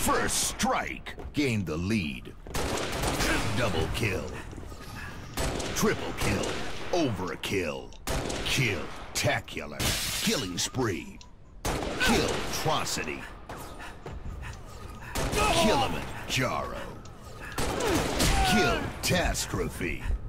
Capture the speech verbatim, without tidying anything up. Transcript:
First strike. Gained the lead. Double kill. Triple kill. Overkill. Kill-tacular. Killing spree. Kill-trocity. Kilimanjaro. Kill-tastrophe.